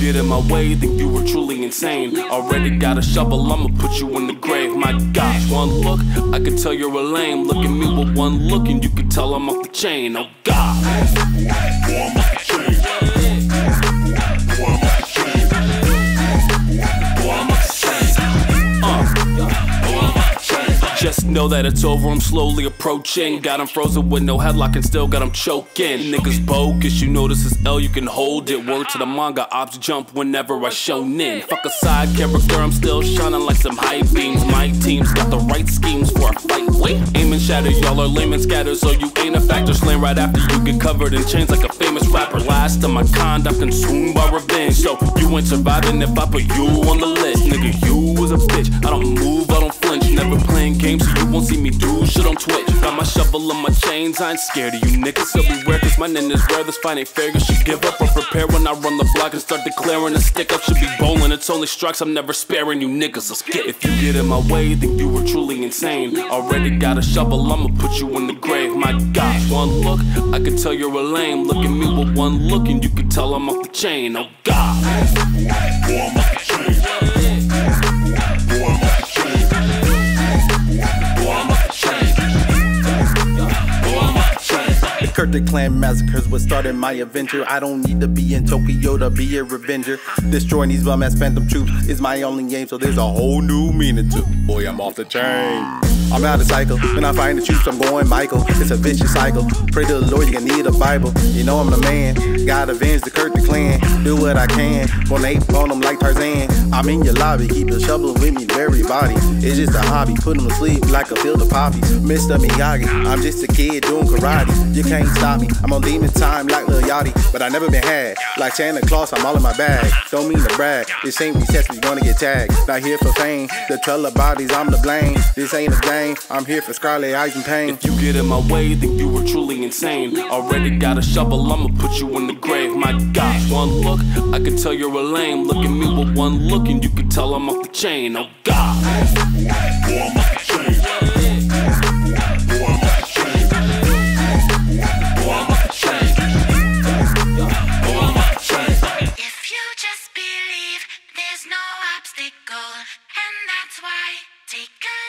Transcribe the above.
get in my way, then you were truly insane. Already got a shovel, I'ma put you in the grave. My gosh, one look, I could tell you're a lame. Look at me with one look and you could tell I'm off the chain. Oh God, boy, I'm off the chain. Boy, I'm off the chain. Boy, I'm off the chain. Boy, I'm off the chain. Just know that it's over, I'm slowly approaching. Got him frozen with no headlock and still got him choking. Niggas bogus, you know this is L, you can hold it. Word to the manga, ops jump whenever I shown in. Fuck a side character, I'm still shining like some high beams. My team's got the right schemes for a fight. Wait, aim and shatter, y'all are lame and scattered, so you ain't a factor. Slam right after you get covered in chains like a famous rapper. Last of my kind, I'm consumed by revenge. So you ain't surviving if I put you on the list. Nigga, you was a bitch, I don't move, I don't flinch. Never playing games, so you won't see me do shit on Twitch. Got my shovel and my chains, I ain't scared of you niggas. So beware, cause my name is rare, this fight ain't fair. You should give up or prepare when I run the block and start declaring. A stick up should be bowling, it's only strikes, I'm never sparing you niggas. Let's get. If you get in my way, then you were truly insane. Already got a shovel, I'ma put you in the grave. My gosh, one look, I could tell you're a lame. Look at me with one look and you could tell I'm off the chain. Oh God, boy, I'm off the chain. Boy, I'm off the chain. Kurt the Clan massacres what started my adventure. I don't need to be in Tokyo to be a revenger. Destroying these bum ass phantom troops is my only game, so there's a whole new meaning to boy, I'm off the chain. I'm out of cycle, when I find the troops I'm going Michael. It's a vicious cycle, pray to the Lord you need a Bible. You know I'm the man, gotta avenge the Kurt the Clan. Do what I can, gonna ape on them like Tarzan. I'm in your lobby, keep a shovel with me, everybody. It's just a hobby, put them to sleep like a field of poppies. Mr. Miyagi, I'm just a kid doing karate. You can't stop me, I'm on demon time like Lil Yachty. But I never been had, like Santa Claus, I'm all in my bag. Don't mean to brag, this ain't recess, we gonna get tagged. Not here for fame, the trailer bodies, I'm to blame. This ain't a game, I'm here for scarlet eyes and pain. If you get in my way, then you were truly insane. Already got a shovel, I'ma put you in the grave. My gosh, one look, I could tell you're a lame. Look at me with one look and you could tell I'm off the chain. Oh God, boy, I'm off the chain. Boy, I'm off the chain. Boy, I'm off the chain. Boy, I'm off the chain. If you just believe, there's no obstacle, and that's why take a